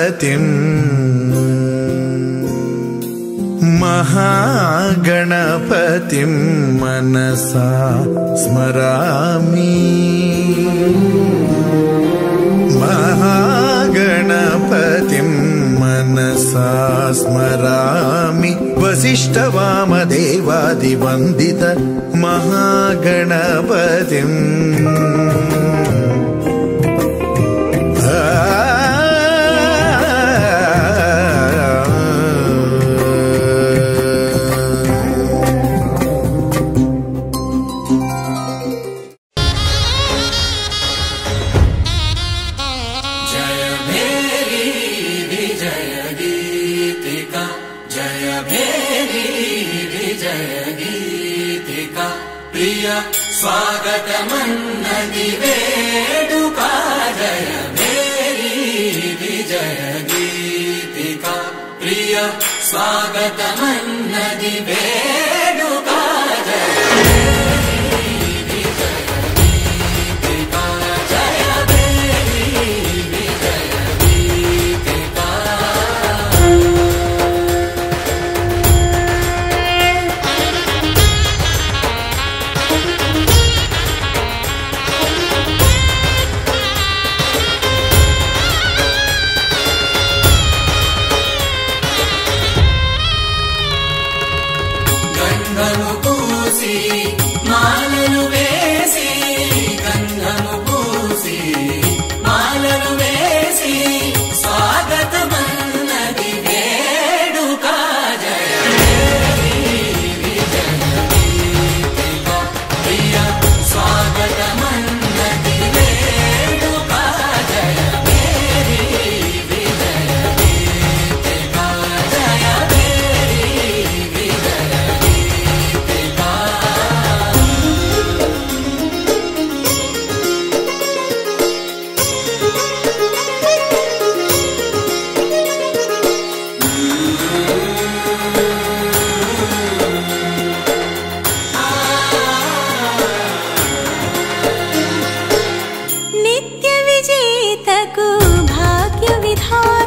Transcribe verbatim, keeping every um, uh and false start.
गणपतिं महागणपतिं मनसा स्मरामि महागणपतिं मनसा स्मरामि वसिष्ठवामदेवादिवन्दित महागणपतिम् स्वागतमन्नदि वेडुका जय मेरी विजय गीतिका प्रिय स्वागतमन्नदि वेडुका जय मेरी विजय गीतिका जय मेरी विजय गीतिका మాలలు వేసి గంధము పూసి మాలలు వేసి స్వాగతమన్నది వేడుకా జయ మేరీ విజయ గీతికా ప్రియ స్వాగతమన్నది వేడుకా జయ మేరీ విజయ గీతికా జయ మేరీ విజయ గీతికా नित्य विजेतकु भाग्य विधाता